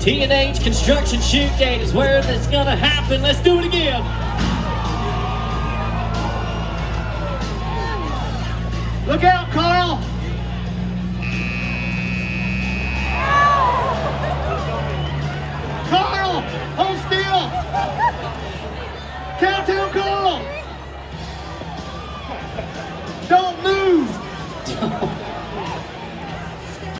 T&H Construction Shoot Date is where it's gonna happen. Let's do it again. Look out, Carl! Carl, hold still! Count to